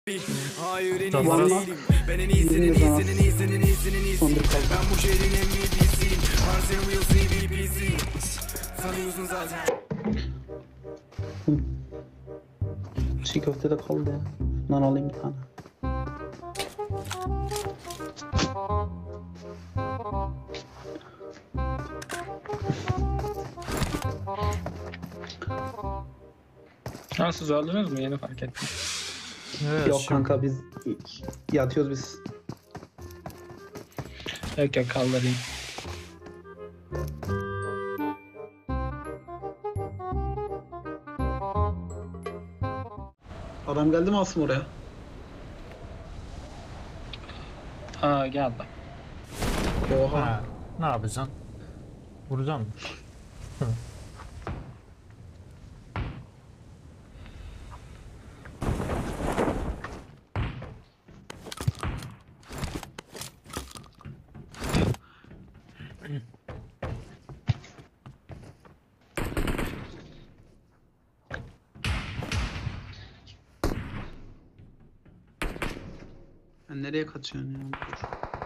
Hayır en Tamam. iyisi değilim. Ben en iyisinin iyisinin iyisinin iyisinin iyisiyim. Ben bu şehrin MVP'siyim. Arsene Real CVP'si. Sanıyorsun zaten. Çiğ köfte de kaldı ya. Bundan alayım bir tane. Nasıl zorladınız mı? Yeni fark ettim. Evet, Yok şimdi kanka biz yatıyoruz biz. Yok kaldırayım. Adam geldi mi Asım oraya? Ha geldi. Oha. Ha, ne yapacaksın? Vuracaksın mı? Sen nereye kaçıyorsun ya? Dur.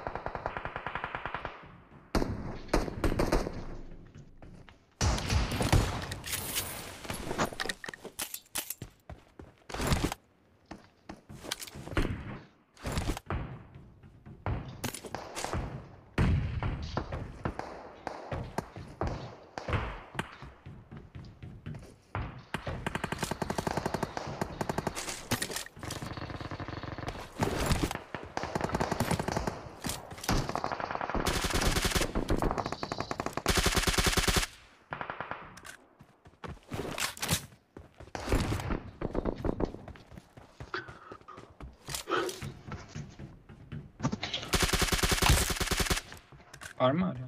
Var mı hala?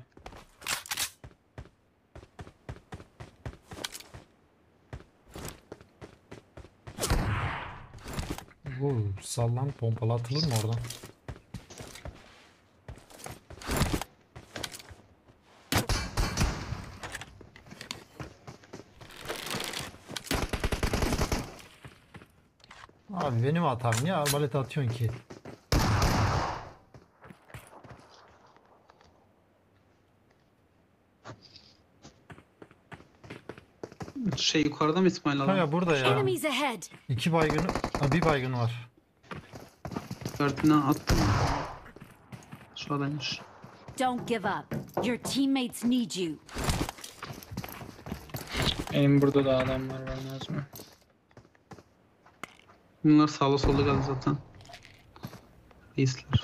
Bu sallan pompalı atılır mı oradan? Abi benim hatam, niye arbalet atıyorsun ki? Şey yukarıda mı İsmail adam? Kaya burada ya. Enemies ahead. İki baygını, bir baygın var. Kartına attım. Şu adaymış. Don't give up. Your teammates need you. Benim burada da adam var olmaz mı? Bunlar sağlı solda geldi zaten. Reisler.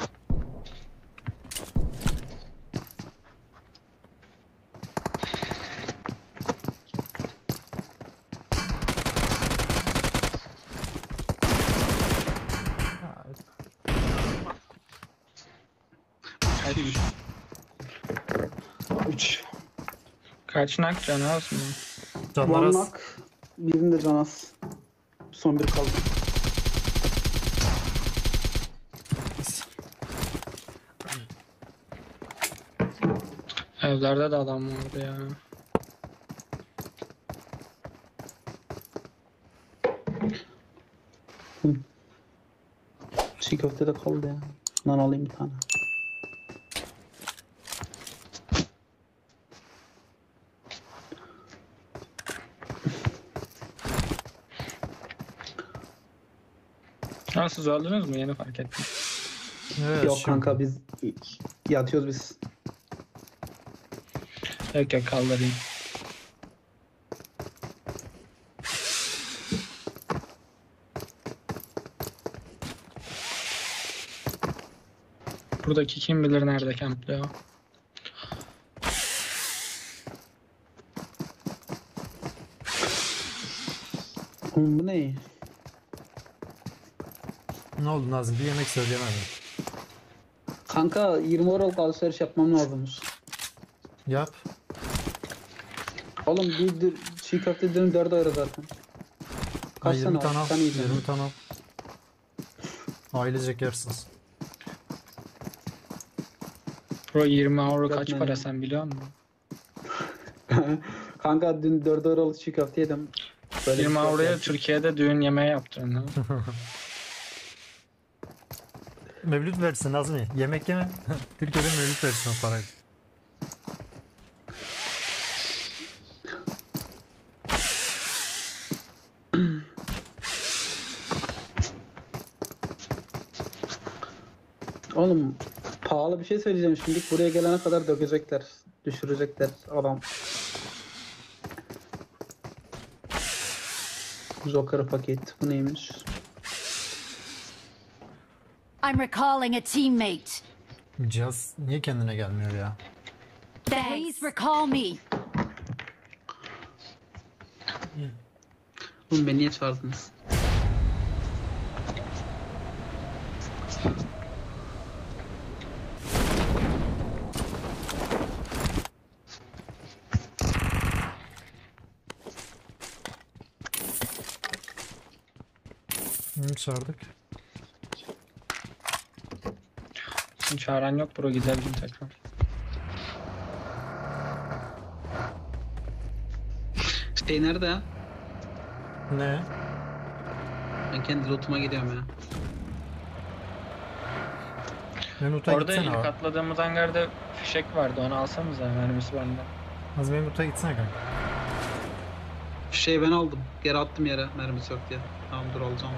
Kaç? 3. Kaç nak canı az mı? Canlar az. Vannak. Birinde Canas. Son bir kaldı. Evlerde de adam vardı ya. Çiğ köfte de kaldı ya. Bundan alayım bir tane. Nasıl zorladınız mı? Yeni fark ettim. Evet, Yok şimdi kanka biz yatıyoruz biz. Yok kaldırayım. Buradaki kim bilir nerede kamplıyor. Bu ne? ne oldu Nazım? Bir yemek söyleyemedim. Kanka 20 oralık alışveriş yapmam lazımmış. Yap. Oğlum bir çiğ köfte dürüm 4 euro zaten. Ha, Kaç 20 tane tane al? al. Bir tane yiyeceğim. 20 tane al. Ailecek yersiniz. Pro 20 euro kaç Yapmayın para ya. sen biliyor musun? Kanka dün 4 euroluk çiğ köfte yedim. Böyle 20 bir şey avroya yok. Türkiye'de düğün yemeği yaptın. Mevlüt versin Nazmi. Yemek yeme. Türkiye'de mevlüt versin o parayı. Oğlum pahalı bir şey söyleyeceğim şimdi. Buraya gelene kadar dökecekler. Düşürecekler adam. Joker paket. Bu neymiş? I'm recalling a teammate. Cihaz niye kendine gelmiyor ya? Please recall me. Oğlum beni niye çağırdınız? Çağırdık. Çağıran yok bro, gidelim tekrar. Şey nerede ya? Ne? Ben kendi lootuma gidiyorum ya. Memut'a Orada gitsene ilk abi. atladığımız hangarda fişek vardı, onu alsanıza, mermisi bende. Az Memut'a gitsene kanka. Şey ben aldım. Geri attım yere. Mermisi yok diye. Tamam dur alacağım.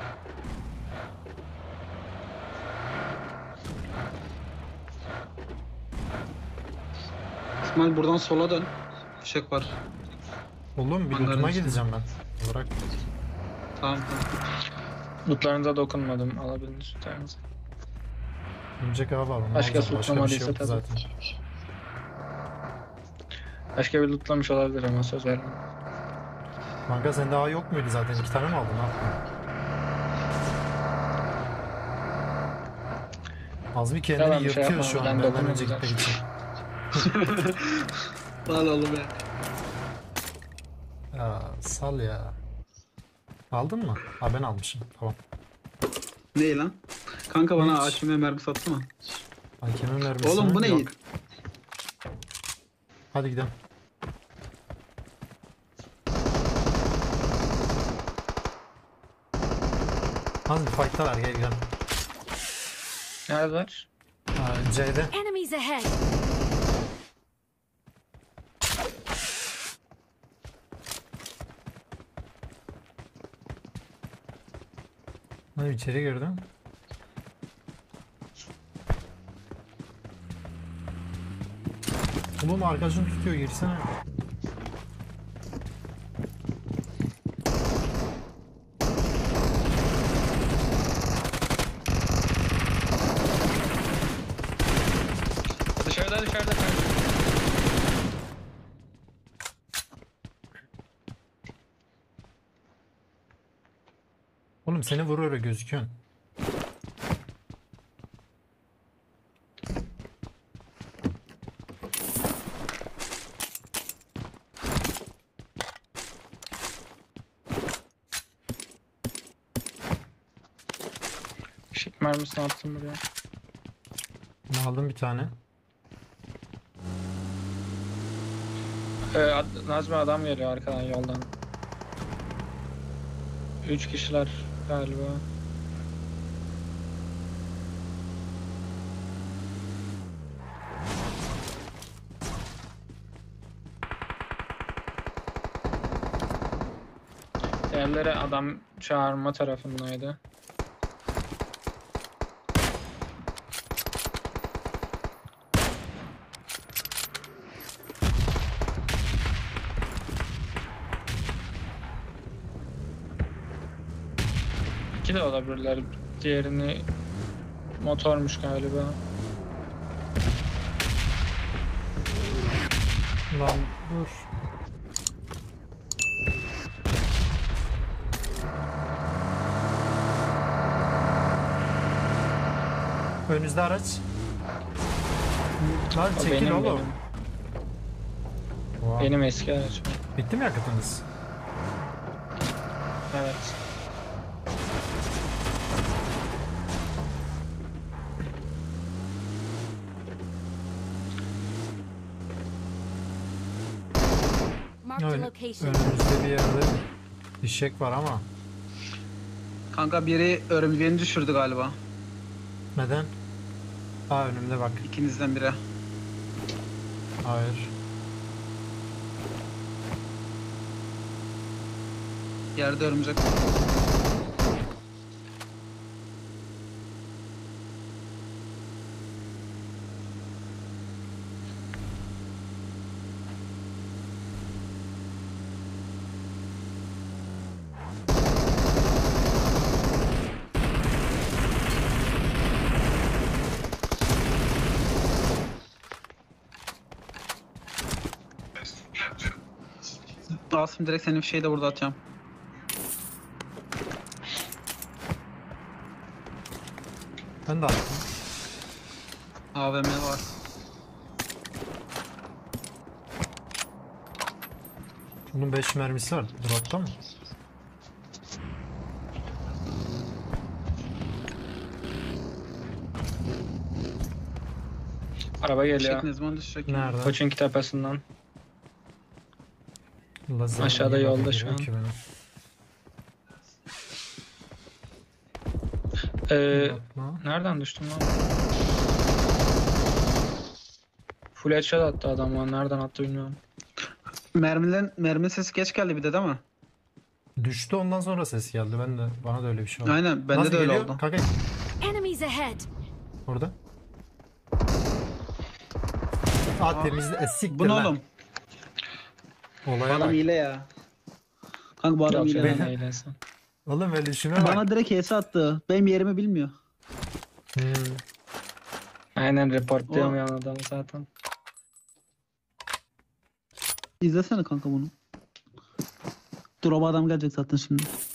İsmail buradan sola dön. Fişek var. Oğlum bir Hangarın lootuma içinde. gideceğim ben. Bırak. Tamam tamam. Lootlarınıza dokunmadım, alabilirsiniz lootlarınızı. Ölecek abi abi. Başka Başka bir şey lootlamadıysa yoktu tabii. zaten. Başka bir lootlamış olabilir ama söz vermem. Kanka sen daha yok muydu zaten? 2 tane mi aldın? Ne yaptın? Azmi kendini Tamam, bir şey yırtıyor yapmam. şu an Ben benden dokunmayacağım. önce gitmek için. Al oğlum ya. Ya sal ya. Aldın mı? Ha ben almışım. Tamam. Ne lan? Kanka bana Hiç. AKM mermi sattı mı? Hakemin mermisi Oğlum bu mi? ne? Yok. Hadi gidelim. Azmi fight'talar gel gidelim. Neredeler? Ha, C'de. Enemies ahead. Hadi içeri girdim. Oğlum arkadaşın tutuyor girsene. Dışarıda dışarıda. Oğlum seni vurur öyle gözüküyorsun. Işık mermisini attım buraya. Ben aldım bir tane. Nazmi adam geliyor arkadan yoldan. 3 kişiler galiba. Diğerleri adam çağırma tarafındaydı. İki de olabilirler. Diğerini motormuş galiba. Lan dur. Önünüzde araç. Lan O çekil benim, oğlum. benim. Wow. Benim eski aracım. Bitti mi yakıtınız? Evet. Marked a Öyle. location. Önümüzde bir yerde fişek var ama. Kanka biri örümceğini düşürdü galiba. Neden? Aa önümde bak. İkinizden biri. Hayır. Yerde örümcek. Asım direkt senin şeyi de burada atacağım. Ben de attım. AVM var. Bunun 5 mermisi var. Drop'ta mı? Araba geliyor. Düşecek ne zaman düşecek? Nerede? Koçinki tepesinden. Lazer Aşağıda niye yolda bug'a şu giriyor an. ki benim? Yapma. Nereden düştüm lan? Full headshot attı adam lan. Nereden attı bilmiyorum. Mermi sesi geç geldi bir de değil mi? Düştü ondan sonra ses geldi. Bana da öyle bir şey oldu. Aynen bende Nasıl de öyle geliyor? oldu. Kanka Enemies ahead. orada. Aa temizle. Siktir Bu ne lan. oğlum? Olaya Adam bak. hile ya. Kanka bu adam Yok hile. canım, Ben- eğlensin. Oğlum öyle şuna bak. Bana direkt HS attı. Benim yerimi bilmiyor. Hmm. Aynen reportluyorum O- ya adamı zaten. İzlesene kanka bunu. Drop adam gelecek zaten şimdi.